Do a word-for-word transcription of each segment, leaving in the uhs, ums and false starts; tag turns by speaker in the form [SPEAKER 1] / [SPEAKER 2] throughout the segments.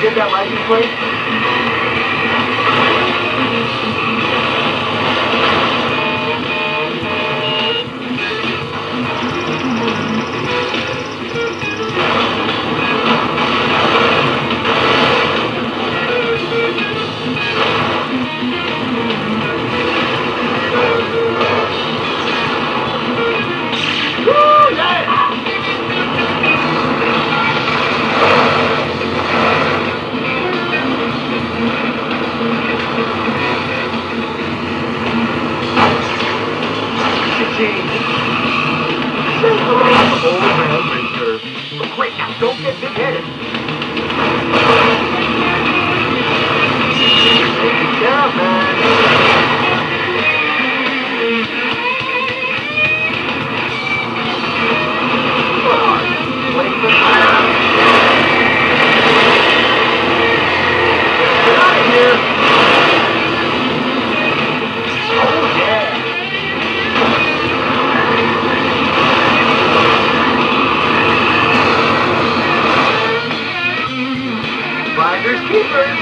[SPEAKER 1] get that license plate? Wait, now don't get big-headed. Take it down, man. Come on, wait for time. Get out of here. Oh, yeah. Finders keepers.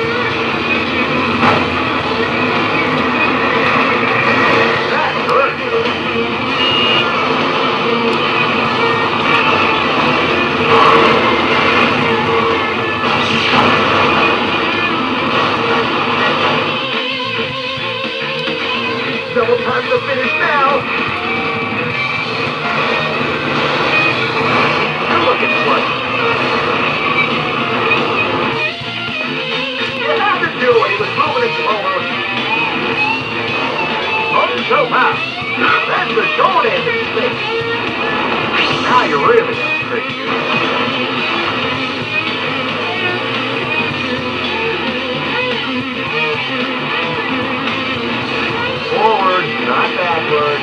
[SPEAKER 1] That's good. Double time to finish now. Good looking one. Do it. He was moving it slower. Oh, so fast. That's the short end of the stick. Now you're really going to trick you. Forward, not backward.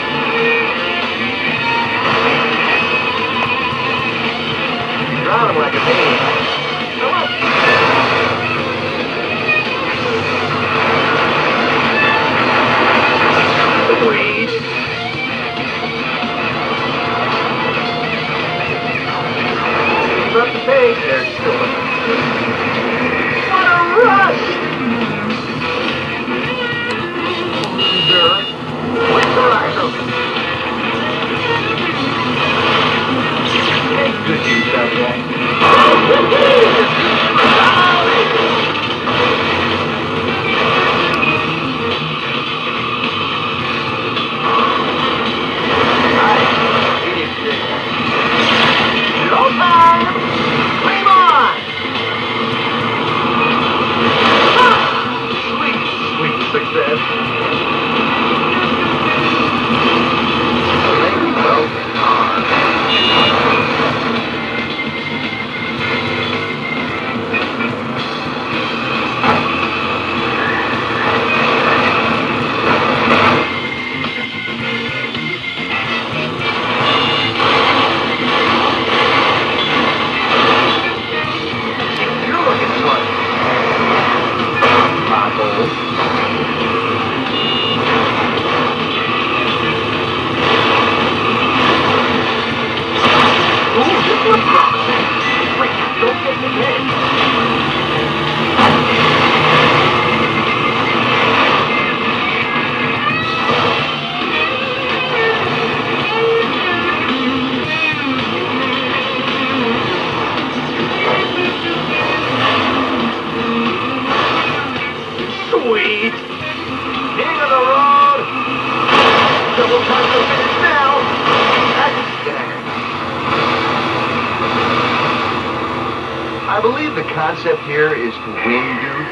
[SPEAKER 1] You're driving like a baby. Come on. Sweet. Keep up the pace there, Stuart. What a rush! Sure. Wait till I go. Take good use out of that. I believe the concept here is to win youth.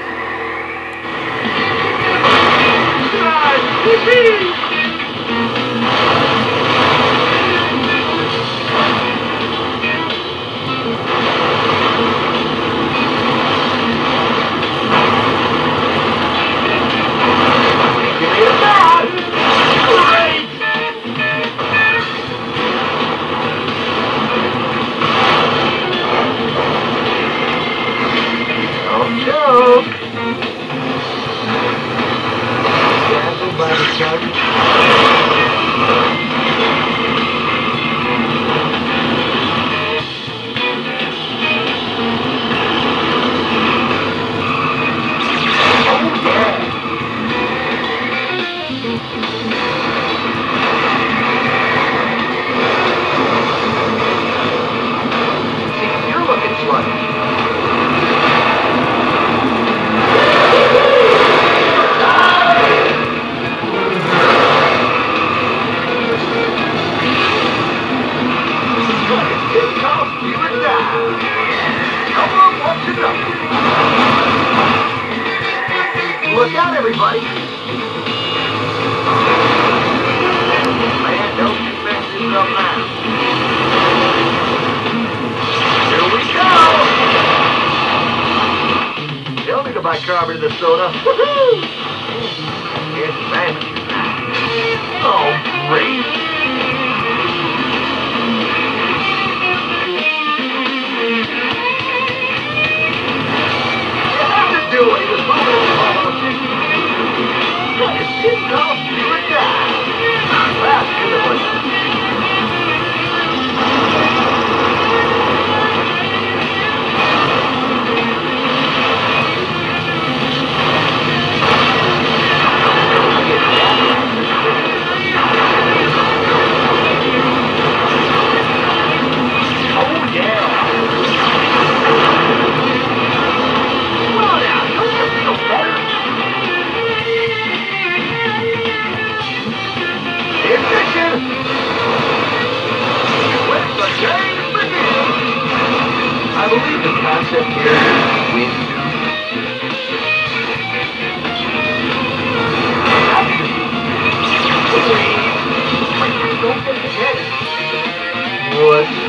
[SPEAKER 1] By the sun. you and die. Come on, what's enough? Look out, everybody. Man, don't you mess this up now. Here we go. Tell me to buy carbon in the soda. Woohoo! It's barbecue time. Oh, great. You have to do it. He was moving almost. Got his pins off, you and die. That's good. I believe the concept here is win. Don't get ahead. What?